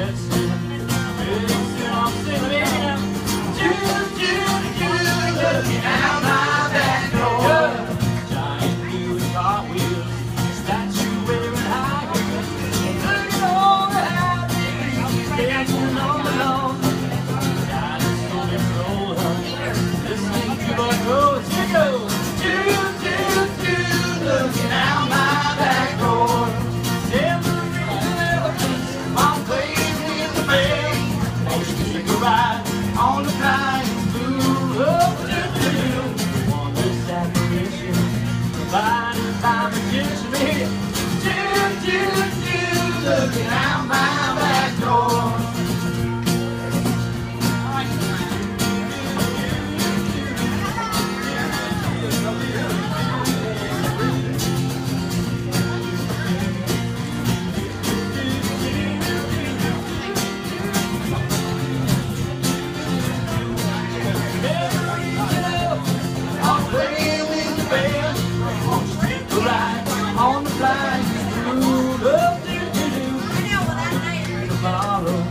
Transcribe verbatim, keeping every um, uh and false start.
On the flying blue, oh, do, do, do. Wondrous apparition provided by magician. Do, do, do, looking out my back door. On the flying blue, oh, do, do, do. Tomorrow